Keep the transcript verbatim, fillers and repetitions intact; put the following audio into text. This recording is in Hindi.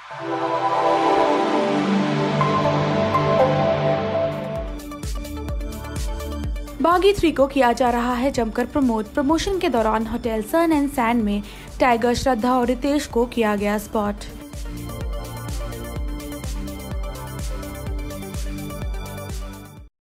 बागी थ्री को किया जा रहा है जमकर प्रमोट। प्रमोशन के दौरान होटल सन एंड सैंड में टाइगर, श्रद्धा और रितेश को किया गया स्पॉट।